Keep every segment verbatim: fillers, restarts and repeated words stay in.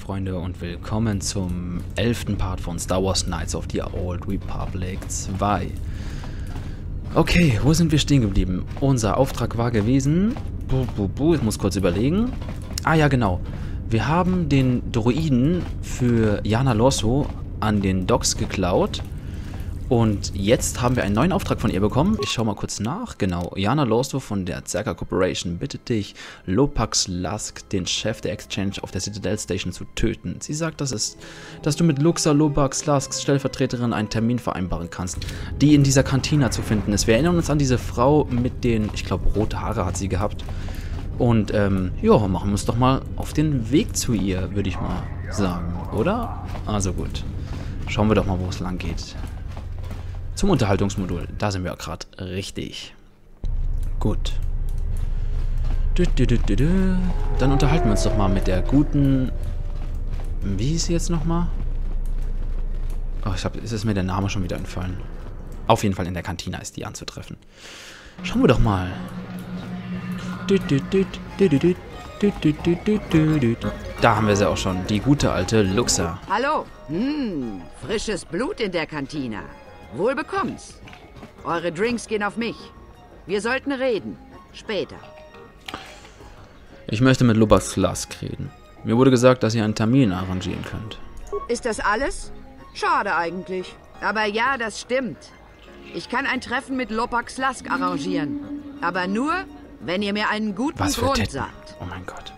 Freunde, und willkommen zum elften Part von Star Wars Knights of the Old Republic zwei. Okay, wo sind wir stehen geblieben? Unser Auftrag war gewesen... Bu, bu, bu, ich muss kurz überlegen. Ah ja, genau. Wir haben den Droiden für Jana Lorso an den Docks geklaut. Und jetzt haben wir einen neuen Auftrag von ihr bekommen. Ich schaue mal kurz nach. Genau, Jana Lorso von der Zerka Corporation bittet dich, Lopax Lusk, den Chef der Exchange auf der Citadel Station, zu töten. Sie sagt, dass, es, dass du mit Luxa Lopax Lusks Stellvertreterin einen Termin vereinbaren kannst, die in dieser Kantina zu finden ist. Wir erinnern uns an diese Frau mit den, ich glaube, rote Haare hat sie gehabt. Und, ähm, ja, machen wir uns doch mal auf den Weg zu ihr, würde ich mal sagen, oder? Also gut, schauen wir doch mal, wo es lang geht. Zum Unterhaltungsmodul. Da sind wir ja gerade richtig. Gut. Du, du, du, du, du. Dann unterhalten wir uns doch mal mit der guten... Wie hieß sie jetzt nochmal? Oh, ich hab, ist es mir der Name schon wieder entfallen. Auf jeden Fall in der Kantina ist die anzutreffen. Schauen wir doch mal. Du, du, du, du, du, du, du, du, du, du, du. Da haben wir sie auch schon. Die gute alte Luxa. Hallo. Hm, frisches Blut in der Kantina. Wohl bekomm's. Eure Drinks gehen auf mich. Wir sollten reden. Später. Ich möchte mit Lopax Lusk reden. Mir wurde gesagt, dass ihr einen Termin arrangieren könnt. Ist das alles? Schade eigentlich. Aber ja, das stimmt. Ich kann ein Treffen mit Lopax Lusk arrangieren. Aber nur, wenn ihr mir einen guten Was für Grund Titten? sagt. Oh mein Gott.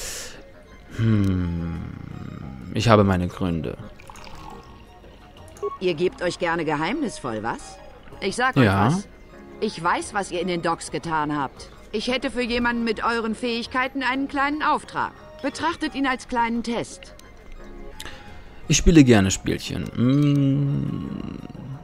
Hm. Ich habe meine Gründe. Ihr gebt euch gerne geheimnisvoll, was? Ich sag euch Ja. was. Ich weiß, was ihr in den Docks getan habt. Ich hätte für jemanden mit euren Fähigkeiten einen kleinen Auftrag. Betrachtet ihn als kleinen Test. Ich spiele gerne Spielchen. Hm.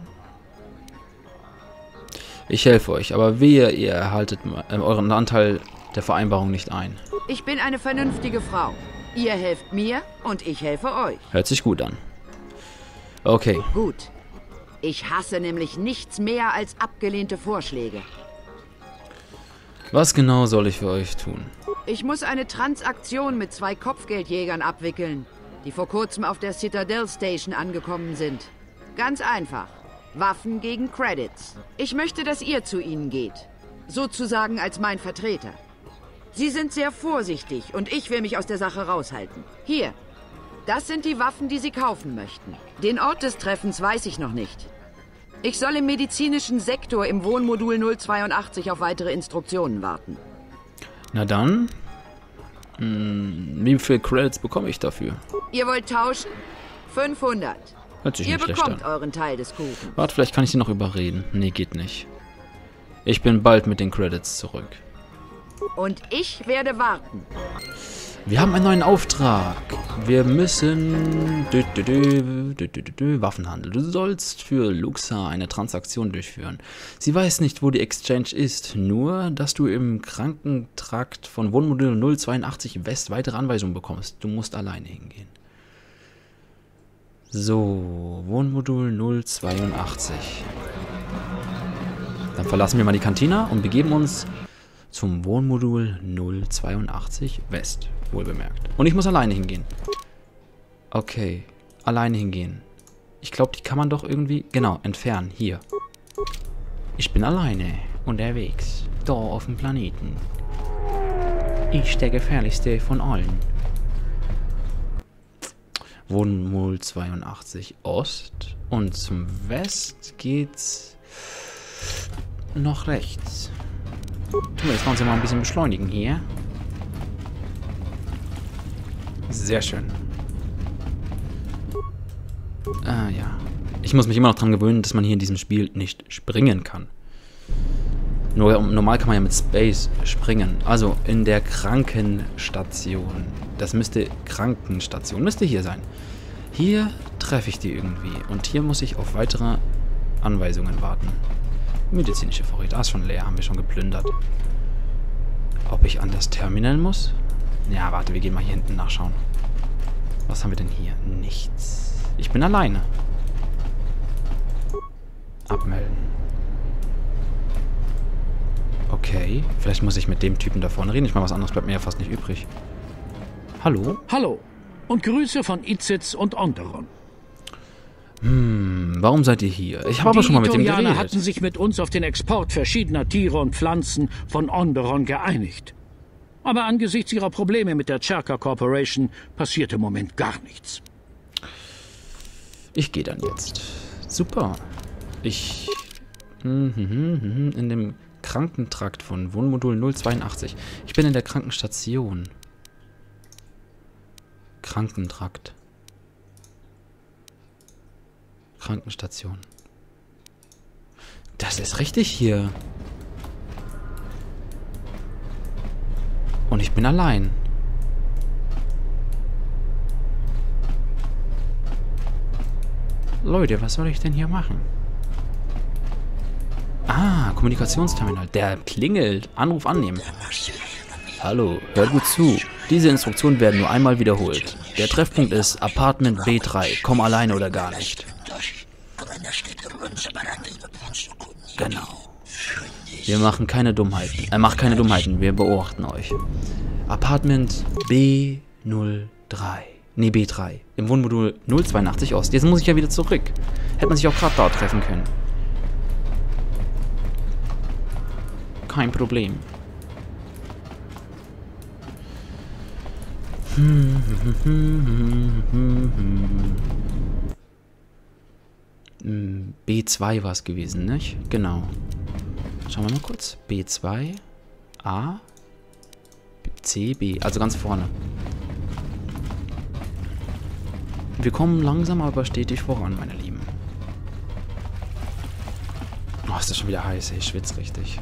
Ich helfe euch, aber wehe, ihr erhaltet äh, euren Anteil der Vereinbarung nicht ein. Ich bin eine vernünftige Frau. Ihr helft mir und ich helfe euch. Hört sich gut an. Okay. Gut. Ich hasse nämlich nichts mehr als abgelehnte Vorschläge. Was genau soll ich für euch tun? Ich muss eine Transaktion mit zwei Kopfgeldjägern abwickeln, die vor kurzem auf der Citadel Station angekommen sind. Ganz einfach. Waffen gegen Credits. Ich möchte, dass ihr zu ihnen geht. Sozusagen als mein Vertreter. Sie sind sehr vorsichtig und ich will mich aus der Sache raushalten. Hier. Das sind die Waffen, die Sie kaufen möchten. Den Ort des Treffens weiß ich noch nicht. Ich soll im medizinischen Sektor im Wohnmodul null zweiundachtzig auf weitere Instruktionen warten. Na dann. Hm, wie viele Credits bekomme ich dafür? Ihr wollt tauschen? fünfhundert. Hört sich Ihr nicht schlecht bekommt an. euren Teil des Kuchens. Warte, vielleicht kann ich sie noch überreden. Nee, geht nicht. Ich bin bald mit den Credits zurück. Und ich werde warten. Wir haben einen neuen Auftrag. Wir müssen... Dü, dü, dü, dü, dü, dü, Waffenhandel. Du sollst für Luxa eine Transaktion durchführen. Sie weiß nicht, wo die Exchange ist. Nur, dass du im Krankentrakt von Wohnmodul null zweiundachtzig West weitere Anweisungen bekommst. Du musst alleine hingehen. So, Wohnmodul null zweiundachtzig. Dann verlassen wir mal die Kantina und begeben uns zum Wohnmodul null zweiundachtzig West, wohlbemerkt. Und ich muss alleine hingehen. Okay, alleine hingehen. Ich glaube, die kann man doch irgendwie... Genau, entfernen, hier. Ich bin alleine unterwegs, da auf dem Planeten. Ich der gefährlichste von allen. Wohnmodul zweiundachtzig Ost. Und zum West geht's noch rechts. Jetzt wollen wir mal ein bisschen beschleunigen hier. Sehr schön. Ah ja. Ich muss mich immer noch dran gewöhnen, dass man hier in diesem Spiel nicht springen kann. Nur normal kann man ja mit Space springen. Also in der Krankenstation. Das müsste Krankenstation. Müsste hier sein. Hier treffe ich die irgendwie. Und hier muss ich auf weitere Anweisungen warten. Medizinische Vorräte. Ah, ist schon leer. Haben wir schon geplündert. Ob ich an das Terminal muss? Ja, warte. Wir gehen mal hier hinten nachschauen. Was haben wir denn hier? Nichts. Ich bin alleine. Abmelden. Okay. Vielleicht muss ich mit dem Typen da vorne reden. Ich meine, was anderes bleibt mir ja fast nicht übrig. Hallo? Hallo. Und Grüße von Izitz und Onderon. Hm, warum seid ihr hier? Ich habe aber schon mal mit dem geredet. Die Ithorianer hatten sich mit uns auf den Export verschiedener Tiere und Pflanzen von Onderon geeinigt. Aber angesichts ihrer Probleme mit der Cherka Corporation passiert im Moment gar nichts. Ich gehe dann jetzt. Super. Ich... In dem Krankentrakt von Wohnmodul null zweiundachtzig. Ich bin in der Krankenstation. Krankentrakt. Krankenstation. Das ist richtig hier. Und ich bin allein. Leute, was soll ich denn hier machen? Ah, Kommunikationsterminal. Der klingelt. Anruf annehmen. Hallo, hört gut zu. Diese Instruktionen werden nur einmal wiederholt. Der Treffpunkt ist Apartment B drei. Komm alleine oder gar nicht. Genau. Wir machen keine Dummheiten. Er äh, macht keine Dummheiten. Wir beobachten euch. Apartment B null drei. Nee, B drei. Im Wohnmodul null zweiundachtzig Ost. Jetzt muss ich ja wieder zurück. Hätte man sich auch gerade dort treffen können. Kein Problem. B zwei war es gewesen, nicht? Genau. Schauen wir mal kurz. B zwei, A, C, B. Also ganz vorne. Wir kommen langsam, aber stetig voran, meine Lieben. Oh, ist das schon wieder heiß. Ich schwitze richtig.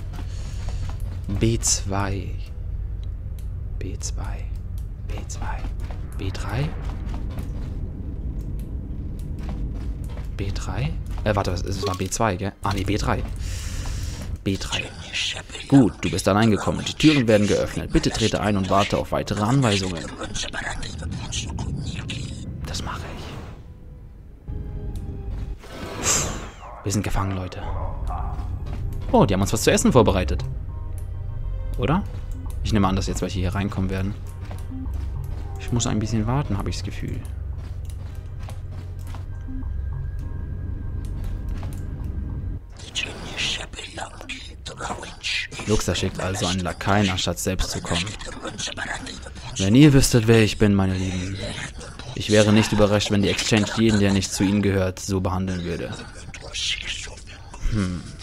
B zwei. B zwei. B zwei. B drei. B drei? Äh, warte, es war B zwei, gell? Ah, nee, B drei. B drei. Gut, du bist allein gekommen. Die Türen werden geöffnet. Bitte trete ein und warte auf weitere Anweisungen. Das mache ich. Wir sind gefangen, Leute. Oh, die haben uns was zu essen vorbereitet. Oder? Ich nehme an, dass jetzt welche hier reinkommen werden. Ich muss ein bisschen warten, habe ich das Gefühl. Luxa schickt also einen Lakaien, anstatt selbst zu kommen. Wenn ihr wüsstet, wer ich bin, meine Lieben. Ich wäre nicht überrascht, wenn die Exchange jeden, der nicht zu ihnen gehört, so behandeln würde. Hm.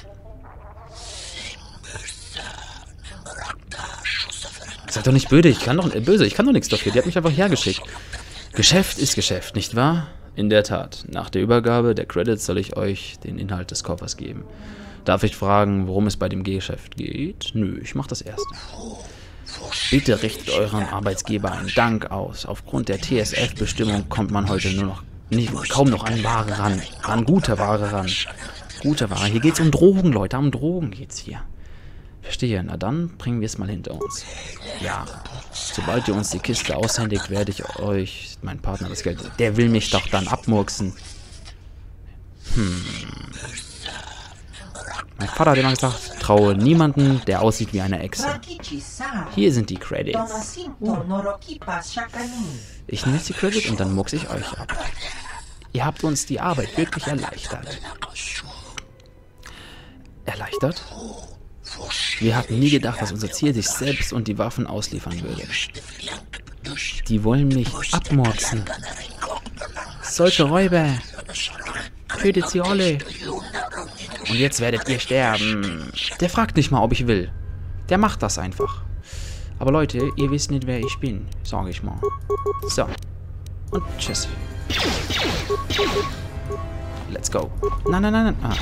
Seid doch nicht böse, ich kann doch, äh, böse, ich kann doch nichts dafür. Die hat mich einfach hergeschickt. Geschäft ist Geschäft, nicht wahr? In der Tat. Nach der Übergabe der Credits soll ich euch den Inhalt des Koffers geben. Darf ich fragen, worum es bei dem Geschäft geht? Nö, ich mach das erst. Bitte richtet euren Arbeitsgeber einen Dank aus. Aufgrund der T S F-Bestimmung kommt man heute nur noch nicht, kaum noch an Ware ran. An gute Ware ran. Gute Ware. Hier geht's um Drogen, Leute. Um Drogen geht's hier. Verstehe. Na dann bringen wir es mal hinter uns. Ja. Sobald ihr uns die Kiste aushändigt, werde ich euch, mein Partner, das Geld... Der will mich doch dann abmurksen. Hm. Mein Vater hat immer gesagt, traue niemanden, der aussieht wie eine Echse. Hier sind die Credits. Ich nehme jetzt die Credits und dann murks ich euch ab. Ihr habt uns die Arbeit wirklich erleichtert. Erleichtert? Wir hatten nie gedacht, dass unser Ziel sich selbst und die Waffen ausliefern würde. Die wollen mich abmurksen. Solche Räuber. Tötet sie alle. Und jetzt werdet ihr sterben. Der fragt nicht mal, ob ich will. Der macht das einfach. Aber Leute, ihr wisst nicht, wer ich bin, sage ich mal. So. Und tschüss. Let's go. Nein, nein, nein, nein. Ah.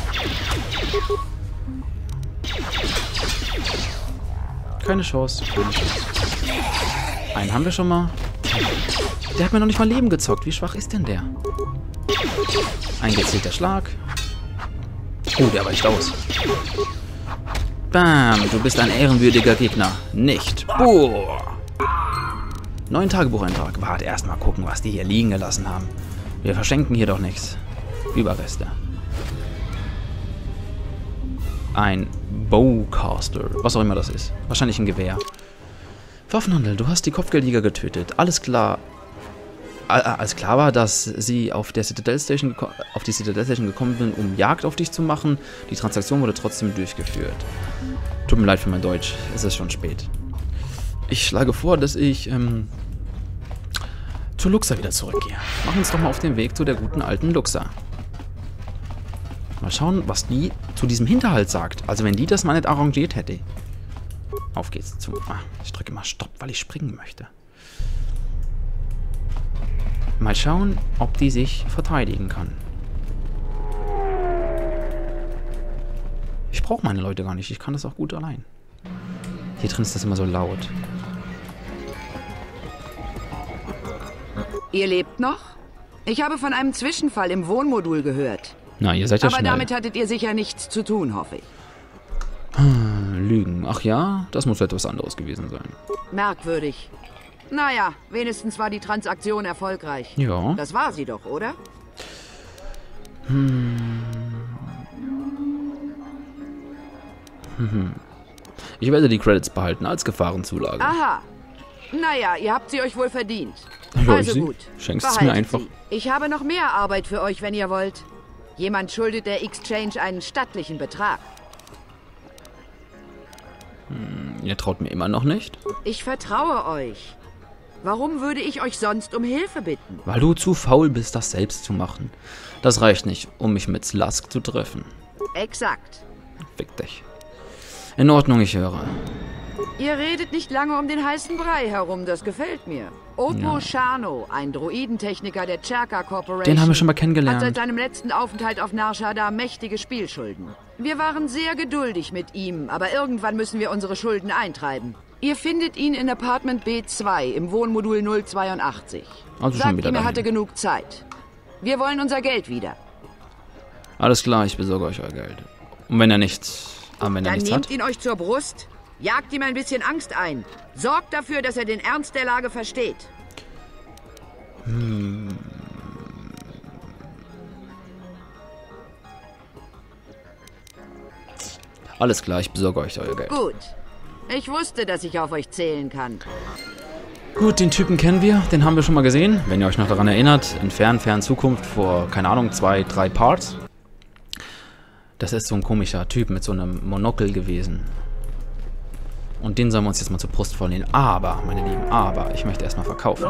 Keine Chance. Keine Chance. Einen haben wir schon mal. Der hat mir noch nicht mal Leben gezockt. Wie schwach ist denn der? Ein gezielter Schlag. Oh, der weicht aus. Bam, du bist ein ehrenwürdiger Gegner. Nicht. Boah. Neuen Tagebucheintrag. Warte, erstmal gucken, was die hier liegen gelassen haben. Wir verschenken hier doch nichts. Überreste. Ein Bowcaster. Was auch immer das ist. Wahrscheinlich ein Gewehr. Waffenhandel. Du hast die Kopfgeldjäger getötet. Alles klar. als klar war, dass sie auf der Citadel Station auf die Citadel Station gekommen sind, um Jagd auf dich zu machen, die Transaktion wurde trotzdem durchgeführt. Tut mir leid für mein Deutsch, es ist schon spät. Ich schlage vor, dass ich ähm, zu Luxa wieder zurückgehe. Machen wir uns doch mal auf den Weg zu der guten alten Luxa. Mal schauen, was die zu diesem Hinterhalt sagt. Also wenn die das mal nicht arrangiert hätte. Auf geht's zum... Ah, ich drücke mal Stopp, weil ich springen möchte. Mal schauen, ob die sich verteidigen kann. Ich brauche meine Leute gar nicht. Ich kann das auch gut allein. Hier drin ist das immer so laut. Ihr lebt noch? Ich habe von einem Zwischenfall im Wohnmodul gehört. Na, ihr seid ja Aber schnell. damit hattet ihr sicher nichts zu tun, hoffe ich. Lügen. Ach ja, das muss etwas anderes gewesen sein. Merkwürdig. Naja, wenigstens war die Transaktion erfolgreich. Ja. Das war sie doch, oder? Hm. Hm. Ich werde die Credits behalten als Gefahrenzulage. Aha. Naja, ihr habt sie euch wohl verdient. Ja, Also sie- gut. schenkst es behaltet mir einfach. Sie. Ich habe noch mehr Arbeit für euch, wenn ihr wollt. Jemand schuldet der Exchange einen stattlichen Betrag. Ihr traut mir immer noch nicht? Ich vertraue euch. Warum würde ich euch sonst um Hilfe bitten? Weil du zu faul bist, das selbst zu machen. Das reicht nicht, um mich mit Slask zu treffen. Exakt. Fick dich. In Ordnung, ich höre. Ihr redet nicht lange um den heißen Brei herum, das gefällt mir. Opo Ja. Shano, ein Droidentechniker der Cherka Corporation, Den haben wir schon mal hat seit kennengelernt. seinem letzten Aufenthalt auf Nar Shaddaa mächtige Spielschulden. Wir waren sehr geduldig mit ihm, aber irgendwann müssen wir unsere Schulden eintreiben. Ihr findet ihn in Apartment B zwei im Wohnmodul null zweiundachtzig. Also schon Sagt wieder ihm, er dahin. hatte genug Zeit. Wir wollen unser Geld wieder. Alles klar, ich besorge euch euer Geld. Und wenn er nichts, ah, wenn er Dann nichts nehmt hat, ihn euch zur Brust, jagt ihm ein bisschen Angst ein. Sorgt dafür, dass er den Ernst der Lage versteht. alles klar, ich besorge euch euer Geld. Gut. Ich wusste, dass ich auf euch zählen kann. Gut, den Typen kennen wir, den haben wir schon mal gesehen. Wenn ihr euch noch daran erinnert, in fern, fern Zukunft vor, keine Ahnung, zwei, drei Parts. Das ist so ein komischer Typ mit so einem Monokel gewesen. Und den sollen wir uns jetzt mal zur Brust vornehmen. Aber, meine Lieben, aber, ich möchte erstmal verkaufen.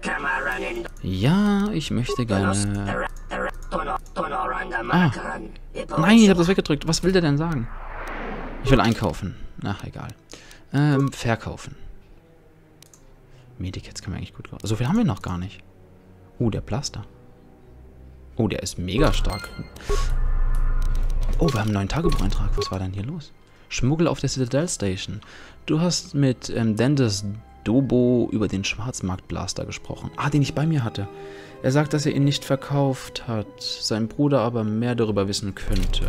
Ja, ich möchte gerne... Ah, nein, ich habe das weggedrückt. Was will der denn sagen? Ich will einkaufen. Ach, egal. Ähm, verkaufen. Medikits können wir eigentlich gut kaufen. So viel haben wir noch gar nicht. Uh, der Plaster. Oh, der ist mega stark. Oh, wir haben einen neuen Tagebucheintrag. Was war denn hier los? Schmuggel auf der Citadel Station. Du hast mit ähm, Dendes Dobo über den Schwarzmarktblaster gesprochen. Ah, den ich bei mir hatte. Er sagt, dass er ihn nicht verkauft hat. Sein Bruder aber mehr darüber wissen könnte.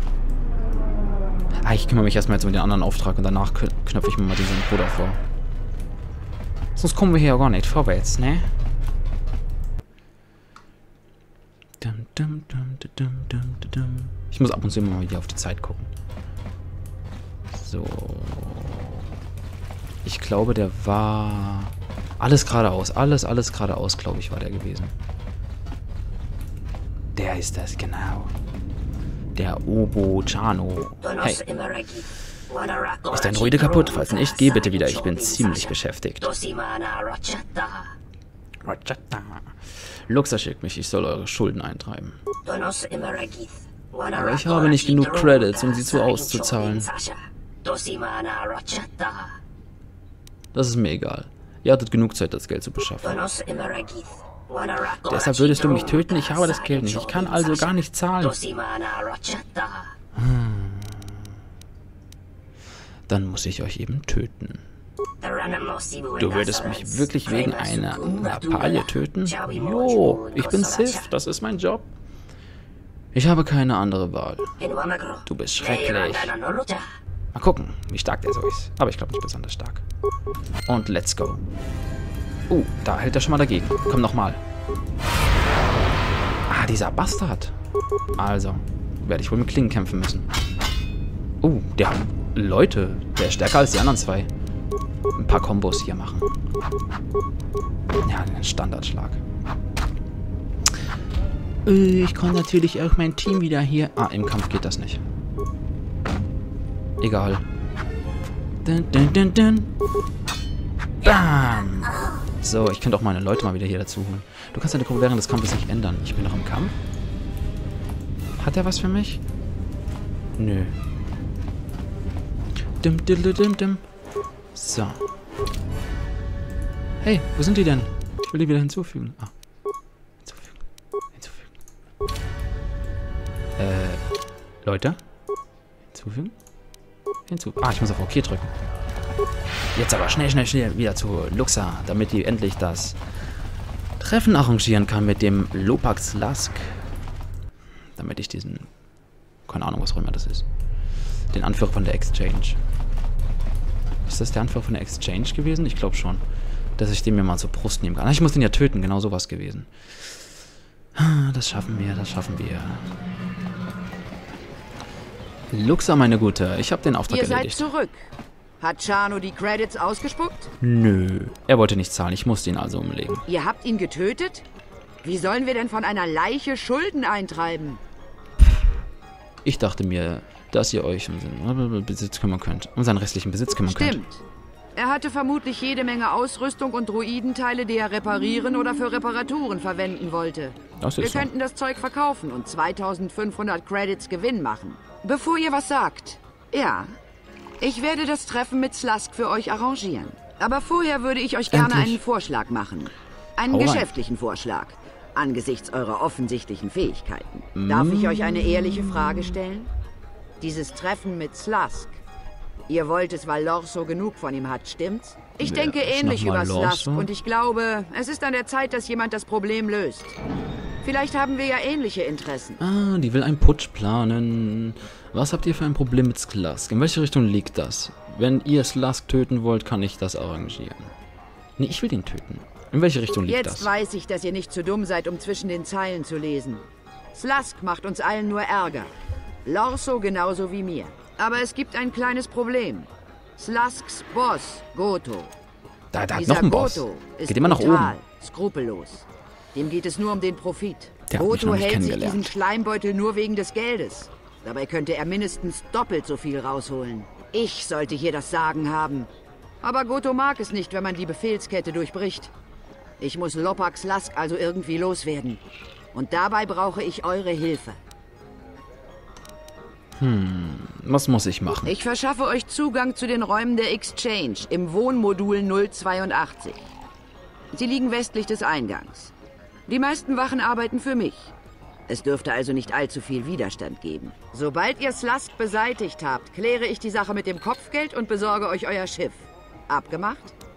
Ah, ich kümmere mich erstmal jetzt um den anderen Auftrag und danach kn knöpfe ich mir mal diesen Bruder vor. Sonst kommen wir hier ja gar nicht vorwärts, ne? Dum, dum, dum, dum, dum, dum, dum. Ich muss ab und zu immer mal wieder auf die Zeit gucken. So. Ich glaube, der war... Alles geradeaus. Alles, alles geradeaus, glaube ich, war der gewesen. Der ist das, genau. Der Opo Chano. Hey. Ist dein Droide kaputt? Falls nicht, geh bitte wieder. Ich bin ziemlich beschäftigt. Luxa schickt mich, ich soll eure Schulden eintreiben. Aber ich habe nicht genug Credits, um sie zu auszuzahlen. Das ist mir egal. Ihr hattet genug Zeit, das Geld zu beschaffen. Deshalb würdest du mich töten? Ich habe das Geld nicht. Ich kann also gar nicht zahlen. Hm. Dann muss ich euch eben töten. Du würdest mich wirklich wegen einer Lappalie töten? Jo, ich bin Sith, das ist mein Job. Ich habe keine andere Wahl. Du bist schrecklich. Mal gucken, wie stark der so ist. Aber ich glaube nicht besonders stark. Und let's go. Uh, da hält er schon mal dagegen. Komm nochmal. Ah, dieser Bastard. Also, werde ich wohl mit Klingen kämpfen müssen. Uh, der hat Leute. Der ist stärker als die anderen zwei. Ein paar Kombos hier machen. Ja, einen Standardschlag. Äh, ich kann natürlich auch mein Team wieder hier... Ah, im Kampf geht das nicht. Egal. Dun, dun, dun, dun. Bam! So, ich könnte auch meine Leute mal wieder hier dazu holen. Du kannst deine Gruppe während des Kampfes nicht ändern. Ich bin noch im Kampf. Hat er was für mich? Nö. Dim, dim, dim, dim. So. Hey, wo sind die denn? Ich will die wieder hinzufügen. Ah. Hinzufügen. Hinzufügen. Äh, Leute? Hinzufügen? Hinzufügen. Ah, ich muss auf OK drücken. Jetzt aber schnell, schnell, schnell wieder zu Luxa, damit die endlich das Treffen arrangieren kann mit dem Lopax Lask. Damit ich diesen, keine Ahnung, was auch immer das ist, den Anführer von der Exchange. Ist das der Anführer von der Exchange gewesen? Ich glaube schon. Dass ich den mir mal zur Brust nehmen kann. Ich muss den ja töten, genau sowas gewesen. Das schaffen wir, das schaffen wir. Luxa, meine Gute, ich habe den Auftrag Ihr erledigt. Ihr seid zurück. Hat Chano die Credits ausgespuckt? Nö, er wollte nicht zahlen, ich musste ihn also umlegen. Ihr habt ihn getötet? Wie sollen wir denn von einer Leiche Schulden eintreiben? Ich dachte mir, dass ihr euch um seinen Besitz kümmern könnt. Um seinen restlichen Besitz kümmern könnt. Stimmt. Er hatte vermutlich jede Menge Ausrüstung und Druidenteile, die er reparieren oder für Reparaturen verwenden wollte. Das Wir ist so. könnten das Zeug verkaufen und zweitausendfünfhundert Credits Gewinn machen. Bevor ihr was sagt. Ja, ich werde das Treffen mit Slask für euch arrangieren. Aber vorher würde ich euch gerne Endlich. einen Vorschlag machen. Einen Hau rein. geschäftlichen Vorschlag. Angesichts eurer offensichtlichen Fähigkeiten. Darf ich euch eine ehrliche Frage stellen? Dieses Treffen mit Slask. Ihr wollt es, weil Lorso genug von ihm hat, stimmt's? Ich Wer denke ist ähnlich nochmal über Slask Lorso? und ich glaube, es ist an der Zeit, dass jemand das Problem löst. Vielleicht haben wir ja ähnliche Interessen. Ah, die will einen Putsch planen. Was habt ihr für ein Problem mit Slask? In welche Richtung liegt das? Wenn ihr Slask töten wollt, kann ich das arrangieren. Nee, ich will ihn töten. In welche Richtung liegt Jetzt das? weiß ich, dass ihr nicht zu dumm seid, um zwischen den Zeilen zu lesen. Slask macht uns allen nur Ärger. Lorso genauso wie mir. Aber es gibt ein kleines Problem. Slasks Boss, Goto. Da, da hat Dieser noch ein Boss. Goto ist Geht immer nach brutal, oben. skrupellos. Dem geht es nur um den Profit. Der hat mich Goto noch nicht hält sich kennengelernt. diesen Schleimbeutel nur wegen des Geldes. Dabei könnte er mindestens doppelt so viel rausholen. Ich sollte hier das Sagen haben. Aber Goto mag es nicht, wenn man die Befehlskette durchbricht. Ich muss Lopax Lask also irgendwie loswerden. Und dabei brauche ich eure Hilfe. Was muss ich machen? Ich verschaffe euch Zugang zu den Räumen der Exchange im Wohnmodul null zweiundachtzig. Sie liegen westlich des Eingangs. Die meisten Wachen arbeiten für mich. Es dürfte also nicht allzu viel Widerstand geben. Sobald ihr Slask beseitigt habt, kläre ich die Sache mit dem Kopfgeld und besorge euch euer Schiff. Abgemacht?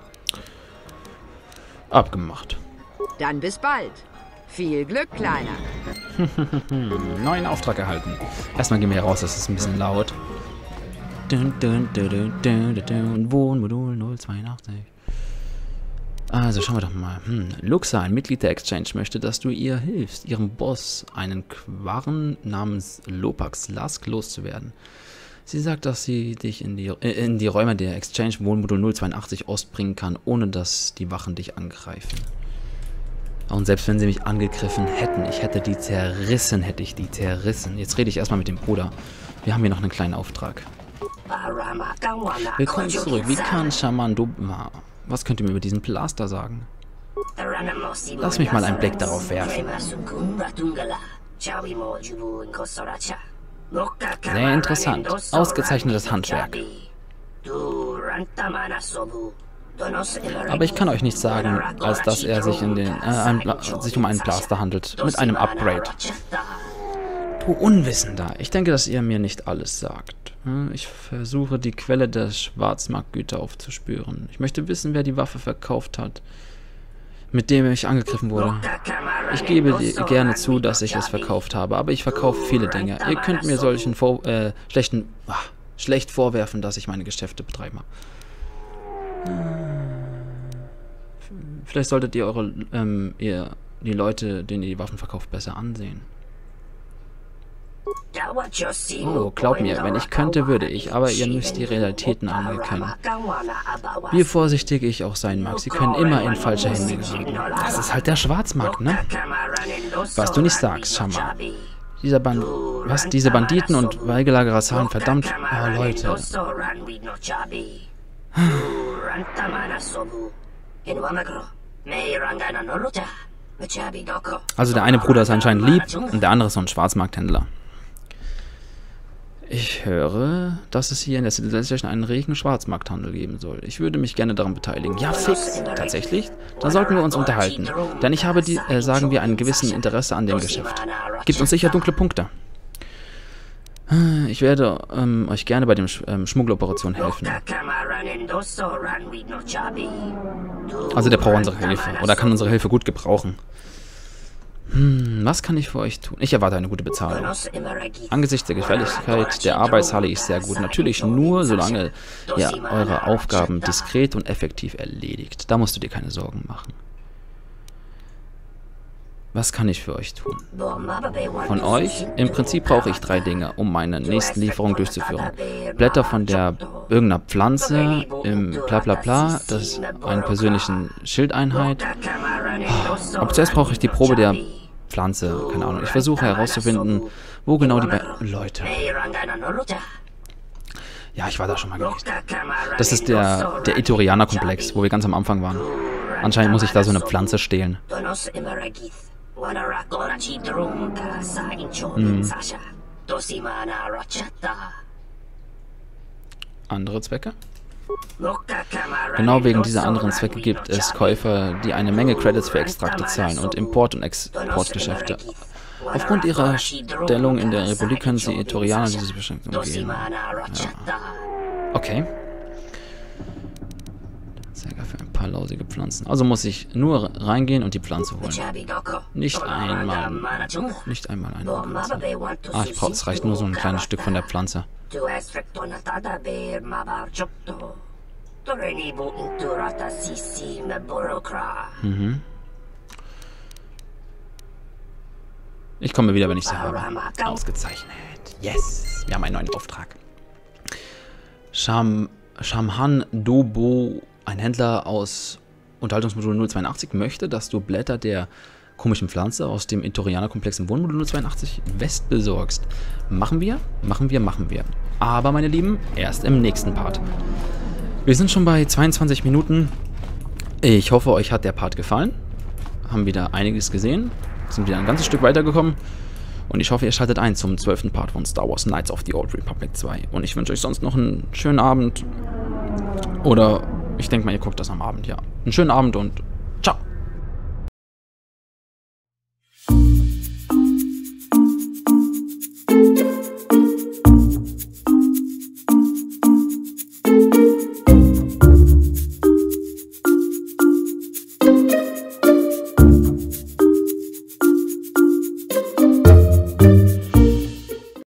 Abgemacht. Dann bis bald. Viel Glück, Kleiner. Neuen Auftrag erhalten. Erstmal gehen wir hier raus, das ist ein bisschen laut. Dun, dun, dun, dun, dun, dun, dun. Wohnmodul null zweiundachtzig. Also schauen wir doch mal. Hm. Luxa, ein Mitglied der Exchange, möchte, dass du ihr hilfst, ihrem Boss, einen Quarren namens Lopax Lask, loszuwerden. Sie sagt, dass sie dich in die, äh, in die Räume der Exchange Wohnmodul null zweiundachtzig Ost bringen kann, ohne dass die Wachen dich angreifen. Und selbst wenn sie mich angegriffen hätten, ich hätte die zerrissen, hätte ich die zerrissen. Jetzt rede ich erstmal mit dem Bruder. Wir haben hier noch einen kleinen Auftrag. Willkommen zurück. Wie kann Shaman Doma? Was könnt ihr mir über diesen Blaster sagen? Lass mich mal einen Blick darauf werfen. Sehr interessant. Ausgezeichnetes Handwerk. Aber ich kann euch nicht sagen, als dass er sich, in den, äh, ein, sich um einen Blaster handelt, mit einem Upgrade. Du Unwissender, ich denke, dass ihr mir nicht alles sagt. Ich versuche, die Quelle der Schwarzmarktgüter aufzuspüren. Ich möchte wissen, wer die Waffe verkauft hat, mit dem ich angegriffen wurde. Ich gebe gerne zu, dass ich es verkauft habe, aber ich verkaufe viele Dinge. Ihr könnt mir solchen vor, äh, schlechten, ach, schlecht vorwerfen, dass ich meine Geschäfte betreibe. Vielleicht solltet ihr eure, ähm, ihr, die Leute, denen ihr die Waffen verkauft, besser ansehen. Oh, glaub mir, wenn ich könnte, würde ich, aber ihr müsst die Realitäten anerkennen. Wie vorsichtig ich auch sein mag, sie können immer in falsche Hände geraten. Das ist halt der Schwarzmarkt, ne? Was du nicht sagst, Shaman. Dieser Band... Was? Diese Banditen und Weigelagerer zahlen verdammt... Oh, Leute. Also der eine Bruder ist anscheinend lieb und der andere ist so ein Schwarzmarkthändler. Ich höre, dass es hier in der Civilization einen regen Schwarzmarkthandel geben soll. Ich würde mich gerne daran beteiligen. Ja, fix. Tatsächlich? Dann sollten wir uns unterhalten. Denn ich habe, die, äh, sagen wir, einen gewissen Interesse an dem Geschäft. Gibt uns sicher dunkle Punkte. Ich werde ähm, euch gerne bei der Sch ähm, Schmuggeloperation helfen. Also der braucht unsere Hilfe. Oder kann unsere Hilfe gut gebrauchen. Hm, was kann ich für euch tun? Ich erwarte eine gute Bezahlung. Angesichts der Gefälligkeit der Arbeit zahle ich sehr gut. Natürlich nur, solange ihr eure Aufgaben diskret und effektiv erledigt. Da musst du dir keine Sorgen machen. Was kann ich für euch tun? Von euch? Im Prinzip brauche ich drei Dinge, um meine nächste Lieferung durchzuführen. Blätter von der irgendeiner Pflanze, im bla bla bla, das ist eine persönliche Schildeinheit. Aber zuerst brauche ich die Probe der Pflanze, keine Ahnung. Ich versuche herauszufinden, wo genau die... Be Leute. Ja, ich war da schon mal gewesen. Das ist der, der Iturianer-Komplex, wo wir ganz am Anfang waren. Anscheinend muss ich da so eine Pflanze stehlen. Hm. Andere Zwecke? Genau wegen dieser anderen Zwecke gibt es Käufer, die eine Menge Credits für Extrakte zahlen und Import- und Exportgeschäfte. Aufgrund ihrer Stellung in der Republik können sie Iturianer diese Beschränkung umgehen. Ja. Okay. Für ein paar lausige Pflanzen. Also muss ich nur reingehen und die Pflanze holen. Nicht einmal. Nicht einmal eine Pflanze. Ah, ich brauche, es reicht nur so ein kleines Stück von der Pflanze. Mhm. Ich komme wieder, wenn ich sie habe. Ausgezeichnet. Yes. Wir haben einen neuen Auftrag. Sham, Shamhan Dobo, ein Händler aus Unterhaltungsmodul null zweiundachtzig, möchte, dass du Blätter der komischen Pflanze aus dem Iturianer-Komplex im Wohnmodul null zweiundachtzig West besorgst. Machen wir, machen wir, machen wir. Aber, meine Lieben, erst im nächsten Part. Wir sind schon bei zweiundzwanzig Minuten. Ich hoffe, euch hat der Part gefallen. Haben wieder einiges gesehen. Sind wieder ein ganzes Stück weitergekommen. Und ich hoffe, ihr schaltet ein zum zwölften Part von Star Wars Knights of the Old Republic zwei. Und ich wünsche euch sonst noch einen schönen Abend. Oder, ich denke mal, ihr guckt das am Abend, ja. Einen schönen Abend und